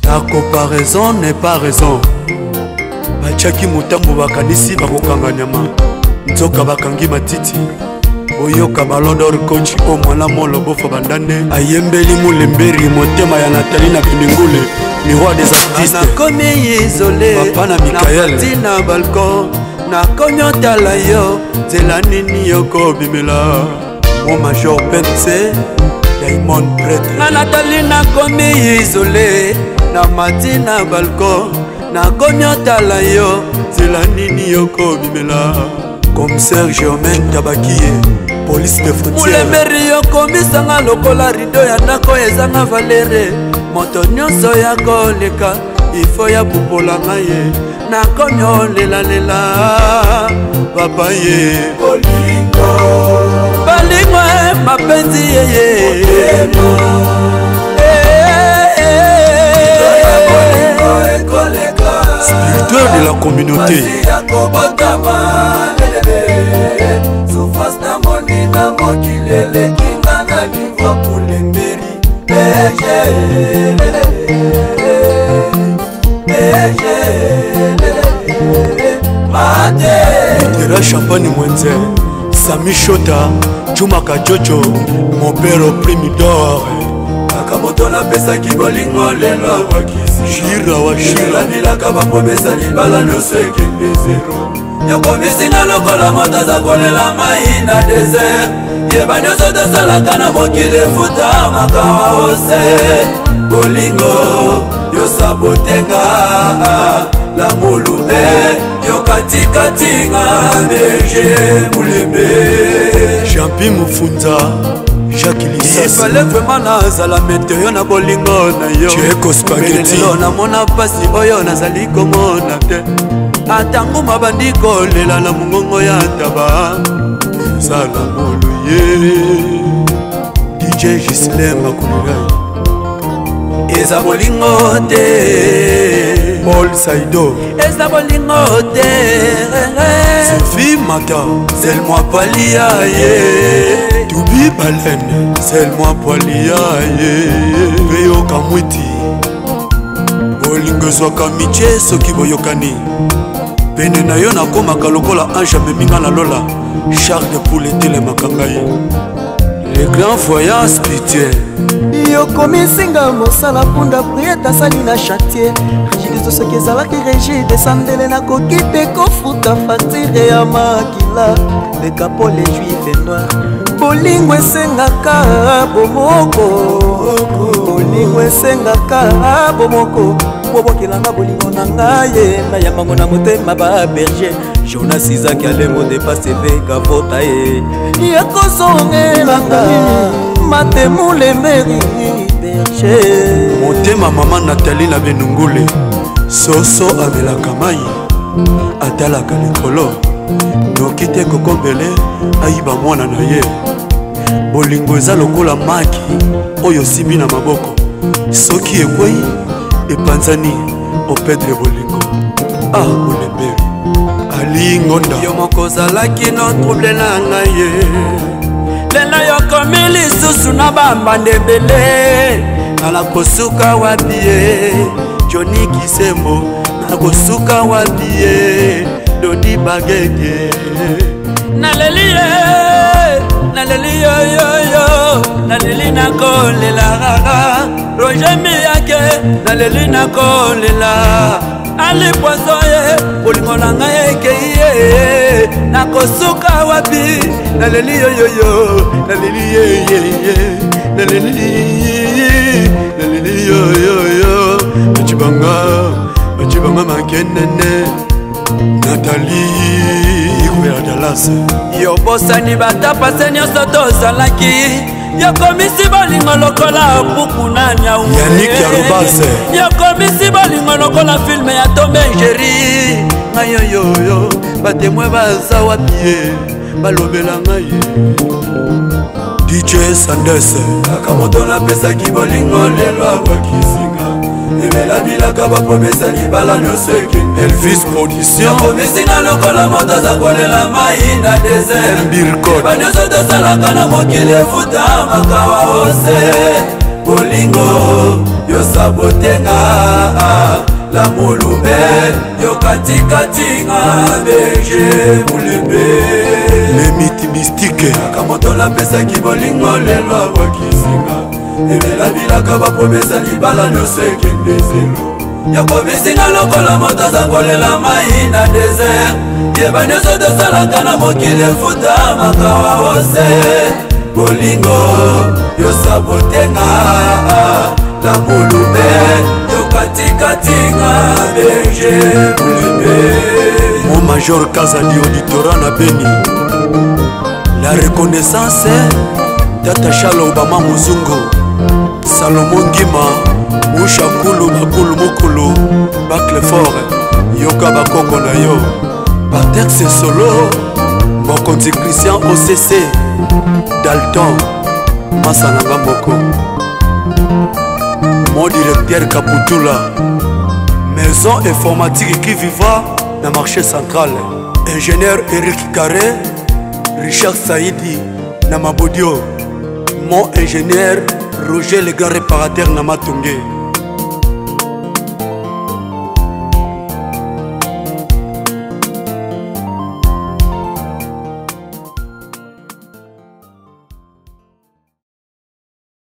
La comparaison n'est pas raison. Bachaki mutambo bakanisi bakokanga nyama. Nzoka bakangi matiti. Oyoka balondor coach o mwana molo bofa bandane. Ayembeli mulemberi motema ya Nathalie na Bindingule. Miroir des artistes. Nakomi isolé. Papa na Michael. Nakoti na balcon. Nakonyota la yo. Zela nini yoko bimela. Mon major Pense. Diamond prêtre. Na Nathalie nakomi isolé. Na mati na balcon. Nakonyota la yo. Zela nini yoko bimela. Commissaire Germaine Tabakie. Police de frontière. Mulemberi yokomisanga lokola rido ya ndako ezanga valere. Moto nyonso ya koleka ifo ya pupola ngaye. Nakonyo lela lela papa ye. Bolingo Balingwe mapenzi yeye. Spirituel de la communauté. Souffrance na moni na mokilele kinga na niveau pour l'emberi. Mitera Champagne Mwenze, Sami Shota, Chumaka Jojo, mon père au primi d'or. Akamoto na pesa kibolingo lelo wakisi. Shira wa Shira nilaka bapomesa libala nyonso ekende zero. Yokomisi na lokola moto za kolela mai na desert. Yeba nyonso tosalaka na mokili efuta makawa ose. Bolingo yosabotenga la mulube yokatikatinga berger mulembe. Jampi Mufunza, Jacques Lissas. Il fallait vraiment nazala meteo na bolingo na yo. Cheko Spaghetti. Na mona pasi oyo nazali komona te. Atango mabandi kolela na mungongo ya taba. Zala Moluye. DJ Gislain Makulirai. Eza bolingo te. Paul Saido. Eza bolingo te. Sophie Mata. C'est moi palia ye. Toubi Baleine. C'est moi palia ye. Peyo Kamwiti. Bolingo zwaka miche soki boyokani. Pene na yo nakomaka lokola ange meminga na lola. Charles de Poule etelemaka ngai. Le grand voyant spirituel. yokomisinga mosala punda priete asali na chantier. Rigide soki ezalaki rigide sandele nakoki te kofuta facture ya makila. Le capot les juifs noirs. Bolingo esengaka bomoko. Bolingo esengaka bomoko. Bobokelanga bolingo na ngai na yamango na motema ba berger. Jonas Isaac alemo dépasse veka vota ye. Yakozongelanga matemule meri berger. Motema mama Nathalie na Bindingule. Soso amelaka mai. Atalaka likolo. Noki te kokombele ayiba mwana na ye. Bolingo eza lokola maki oyo sibi na maboko. Soki ekwei epanzani opedre bolingo. Ah Mulemberi Ali Ngonda. Yo moko zalaki no trouble na ngai ye. Lelo yokomi lisusu na bambanda ebele. Nala kosuka wapi ye. Johnny Kisembo nakosuka wapi ye. Dodi Bagege naleli ye. Naleli yo yo yo. Naleli nakolela rara. Roger Miyake naleli nakolela. Ali pozoye bolingo na ngai ekeye. Nakosuka wapi. Naleli yo yo yo. Naleli ye ye ye. Naleli yo yo yo. Bachibanga makenene. Nathalie Ikouya Dallas. Yo bosani batapa nyonso tozalaki. Yokomisi bolingo lokola puku na nyau. Yannick Yarobase. Yokomisi bolingo lokola film ya Tom et Jerry. Ngayo yo yo batemwe baza wapi balobela ngai. DJ Sanders. Akamoto na pesa ki bolingo lelo awakisinga. Ebela bilaka bapomesa libala nyonso ekende. Elvis Production. Yokomisi na lokola moto za kolela mai na desert. Birkot. Banyoso tosalaka na mokili efuta makawa ose. Bolingo yo sabotenga la mulube yo katikatinga beje mulebe les mythes mystiques akamoto napesaki bolingo lelo akokisinga ebelabilaka bapromesa libala nyonso ekende zelo yakomisinga lokola moto aza kolela mai na desert yeba nyonso tosalaka na mokili efuta makawa ose bolingo yo sabotenga la mulube yo katikatinga berge mulebe mon major Kazadi auditorat na Beni la reconnaissance Tata Shala Obama Muzungu Salomon Ngima Usha Kulu Bakulu Mukulu Baklefort Yoka Bakoko na yo Patex Solo Mokonzi Christian OCC Dalton Masananga Moko mon directeur Kaputula maison informatique qui viva dans le marché central ingénieur Eric Carré Richard Saïdi Namabodio mon ingénieur Roger le grand réparateur Namatongé